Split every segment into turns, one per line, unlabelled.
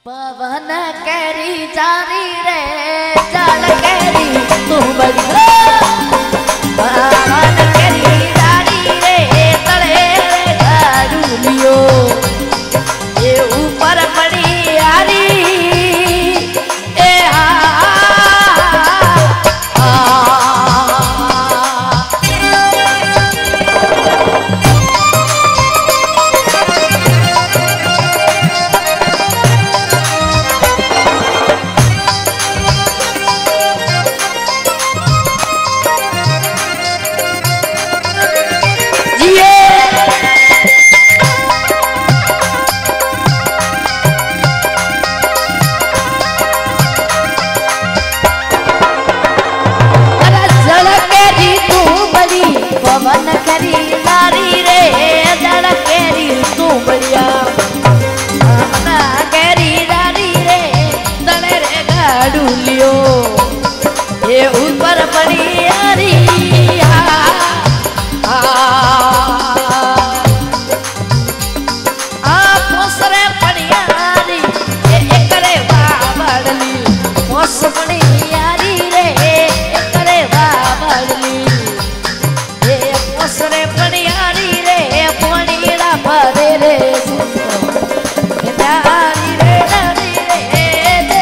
पवन carry जारी रे जल कैरी तू बड़ी पवन कैरी जारी रे तले गाड़ूलियो ये ऊपर पड़ी यारी ए पवन करी नारी रे जड़ केरी तू बढ़िया पवन करी नारी रे तले रे गाड़ूलियो ये ऊपर पड़ी यारी पोसरे पड़ी यारी एक रे बाबड़ली पोस पड़ी यारी रे एक रे बाबड़ली पोसरे पड़ियारी रे पणीड़ा भरे रे नारी रे नारी रे दे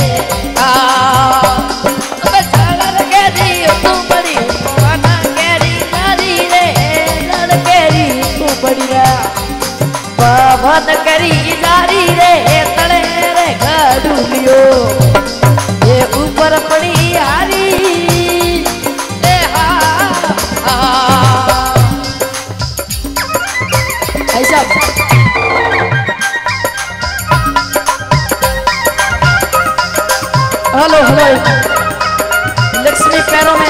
चलर केरी तू बड़ी पवन केरी नारी रे लड़ केरी तू बढ़िया पवन करी नारी रे तले रे गाड़ूलियो ये ऊपर पड़ियारी हेलो हेलो लक्ष्मी पैरों में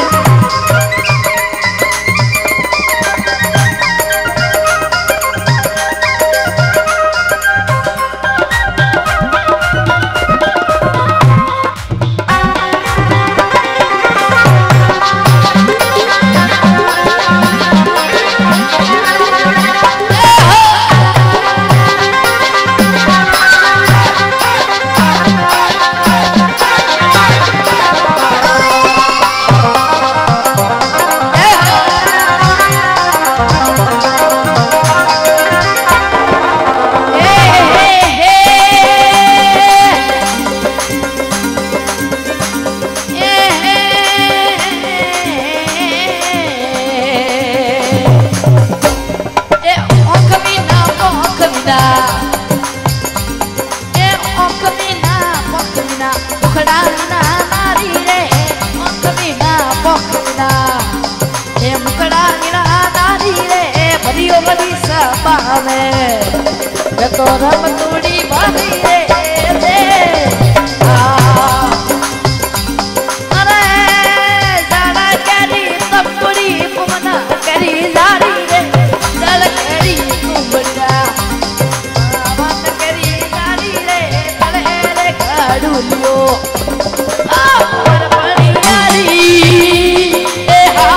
तो रम तूड़ी बारी रे दे अरे जाना करी तपड़ी पवना करी जारी रे जल करी तू बढ़िया पवन करी जारी रे तले रे गाड़ूलियो ऊपर पड़ी यारी ए हा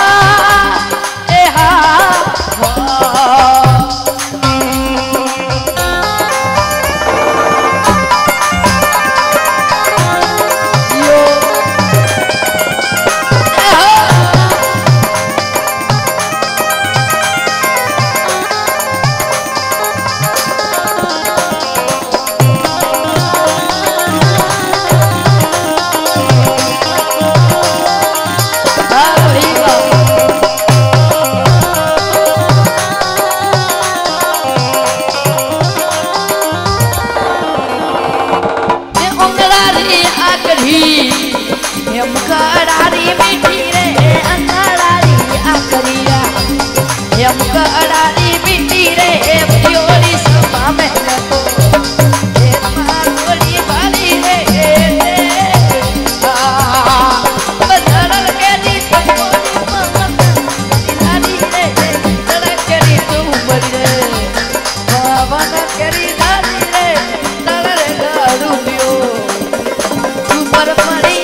मुकड़ारी मीठी रे अंधड़ारी आकरिया ये मुकड़ारी मीठी रे प्योरी समा में तो ये मारोड़ी बारी रे बदल के दी तोड़ी पवन नारी रे तड़ करी तू बड़ी रे पवन करी नारी रे तड़ रे गाड़ूलियो ऊपर पड़ी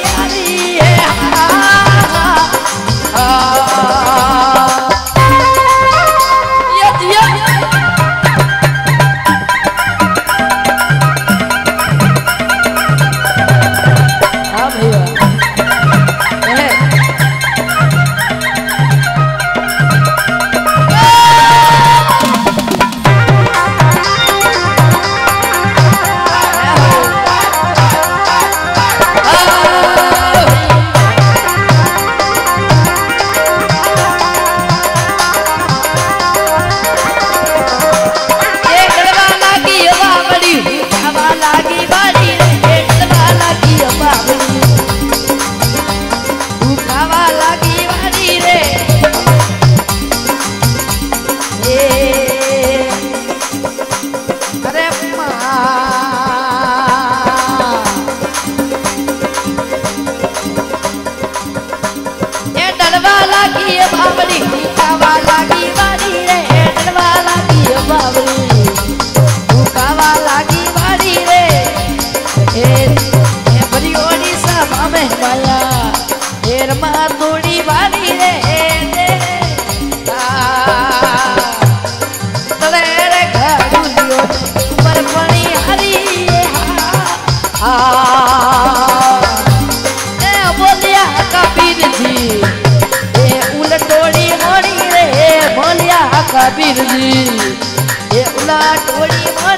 वीर जी ये उला टोली मोर